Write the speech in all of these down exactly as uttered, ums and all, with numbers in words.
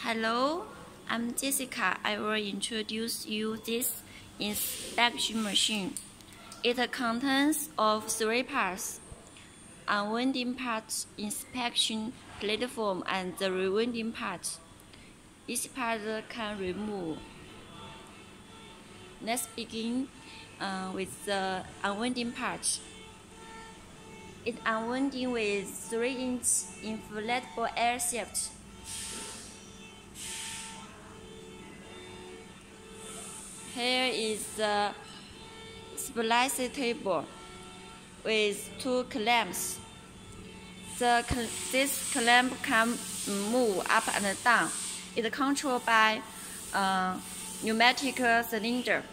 Hello, I'm Jessica. I will introduce you this inspection machine. It contains of three parts: unwinding part, inspection platform, and the rewinding part. Each part can remove. Let's begin uh, with the unwinding part. It unwinding with three inch inflatable air shaft. Here is the splice table with two clamps. The, this clamp can move up and down. It is controlled by a pneumatic cylinder.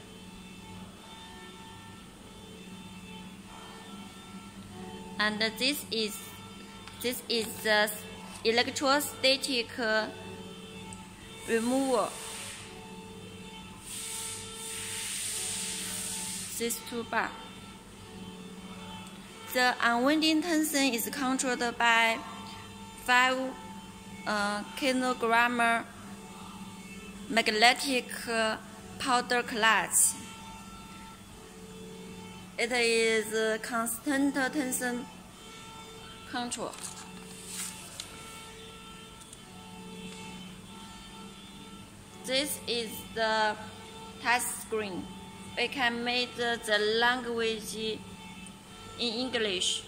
And this is this is the electrostatic remover. These two bars. The unwinding tension is controlled by five uh, kilogram magnetic powder clutch. It is constant tension control. This is the touch screen. We can make the language in English.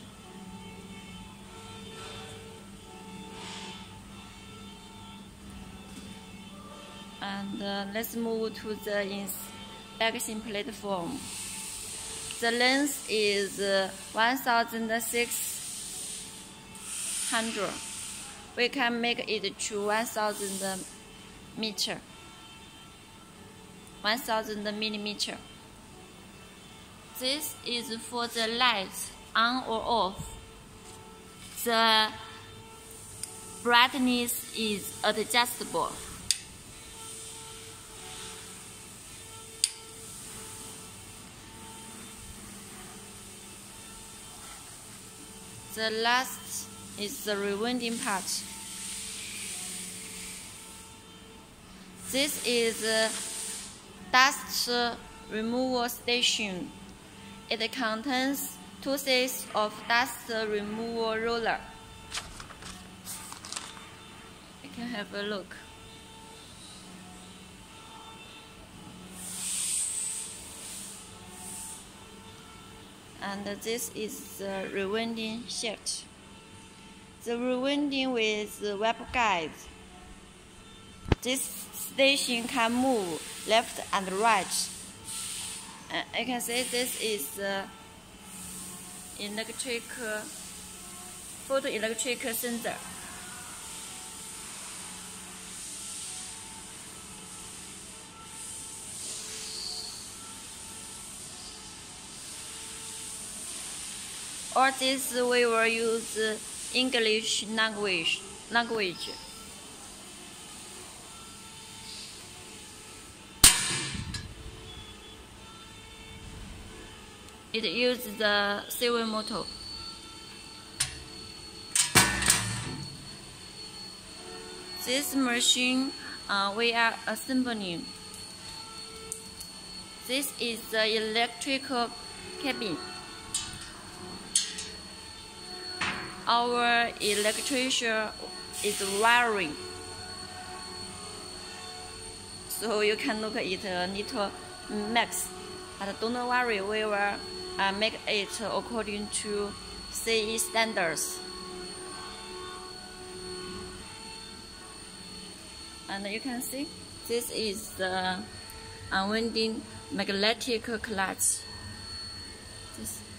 And uh, let's move to the inspection platform. The length is uh, one thousand six hundred. We can make it to one thousand meter. one thousand millimeter. This is for the lights on or off. The brightness is adjustable. The last is the rewinding part. This is a dust removal station. It contains two sets of dust removal roller. You can have a look. And this is the rewinding shaft. The rewinding with web guide. This station can move left and right. Uh, you can see this is the electric photoelectric sensor. Or this we will use English language language. It uses the servo motor. This machine uh, we are assembling. This is the electrical cabin. Our electrician is wiring, so you can look at it a little max, but don't worry, we will uh, make it according to C E standards. And you can see this is the unwinding magnetic clutch. This